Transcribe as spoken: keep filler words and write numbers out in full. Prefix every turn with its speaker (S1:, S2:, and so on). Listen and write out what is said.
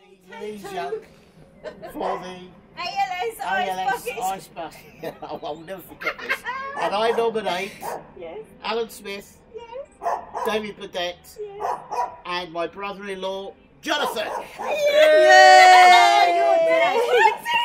S1: Louise Young for the
S2: A L S
S1: A L S
S2: Ice
S1: Ice Bucket. I'll never forget this. And I nominate
S2: Yes.
S1: Alan Smith,
S2: Yes.
S1: David Burdett,
S2: Yes.
S1: and my brother-in-law, Jonathan.
S2: Yeah! You're